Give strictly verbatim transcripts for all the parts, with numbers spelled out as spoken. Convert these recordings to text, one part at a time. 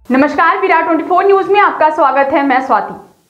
नमस्कार, विराट चौबीस न्यूज में आपका स्वागत है। मैं स्वाति।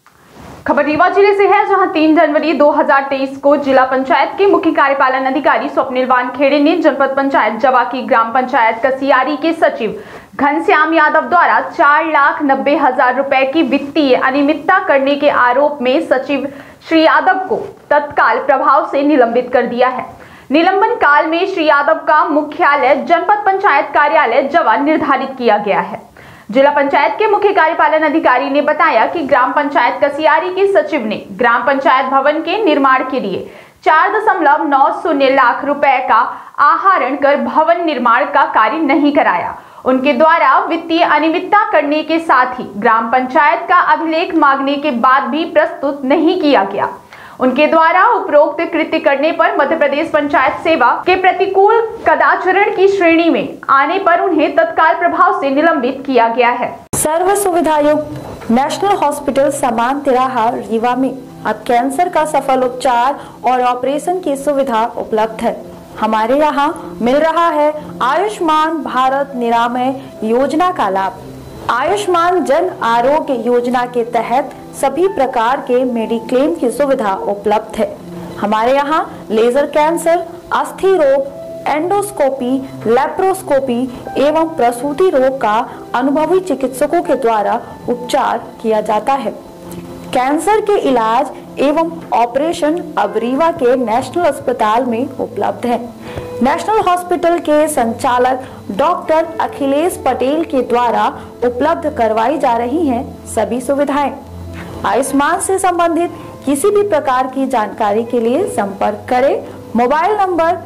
खबर रीवा जिले से है, जहां तीन जनवरी दो हज़ार तेईस को जिला पंचायत के मुख्य कार्यपालन अधिकारी स्वप्निल वानखेड़े ने जनपद पंचायत जवा की ग्राम पंचायत कसियारी के सचिव घनश्याम यादव द्वारा चार लाख नब्बे हजार रुपए की वित्तीय अनियमितता करने के आरोप में सचिव श्री यादव को तत्काल प्रभाव से निलंबित कर दिया है। निलंबन काल में श्री यादव का मुख्यालय जनपद पंचायत कार्यालय जवा निर्धारित किया गया है। जिला पंचायत के मुख्य कार्यपालन अधिकारी ने बताया कि ग्राम पंचायत कसियारी के सचिव ने ग्राम पंचायत भवन के निर्माण के लिए चार दशमलव नौ शून्य लाख रुपए का आहरण कर भवन निर्माण का कार्य नहीं कराया। उनके द्वारा वित्तीय अनियमितता करने के साथ ही ग्राम पंचायत का अभिलेख मांगने के बाद भी प्रस्तुत नहीं किया गया। उनके द्वारा उपरोक्त कृत्य करने पर मध्य प्रदेश पंचायत सेवा के प्रतिकूल कदाचरण की श्रेणी में आने पर उन्हें तत्काल प्रभाव से निलंबित किया गया है। सर्व सुविधा युक्त नेशनल हॉस्पिटल समान तिराहा रीवा में अब कैंसर का सफल उपचार और ऑपरेशन की सुविधा उपलब्ध है। हमारे यहाँ मिल रहा है आयुष्मान भारत निरामय योजना का लाभ। आयुष्मान जन आरोग्य योजना के तहत सभी प्रकार के मेडिक्लेम की सुविधा उपलब्ध है। हमारे यहाँ लेजर कैंसर, अस्थि रोग, एंडोस्कोपी, लेप्रोस्कोपी एवं प्रसूति रोग का अनुभवी चिकित्सकों के द्वारा उपचार किया जाता है। कैंसर के इलाज एवं ऑपरेशन अब रीवा के नेशनल अस्पताल में उपलब्ध है। नेशनल हॉस्पिटल के संचालक डॉक्टर अखिलेश पटेल के द्वारा उपलब्ध करवाई जा रही हैं सभी सुविधाएं। आयुष्मान से संबंधित किसी भी प्रकार की जानकारी के लिए संपर्क करें मोबाइल नंबर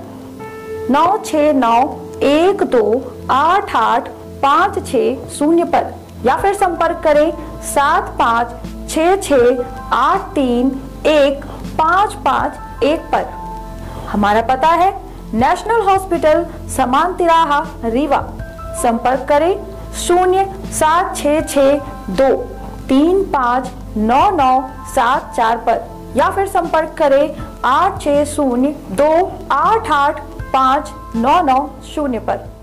नौ छह नौ एक दो आठ आठ पाँच छह शून्य पर या फिर संपर्क करें सात पाँच छह छह आठ तीन एक पाँच पाँच एक पर। हमारा पता है नेशनल हॉस्पिटल समान तिराहा रीवा। संपर्क करें शून्य सात छह छह दो तीन पाँच नौ नौ सात चार पर या फिर संपर्क करें आठ छह शून्य दो आठ आठ पाँच नौ नौ शून्य पर।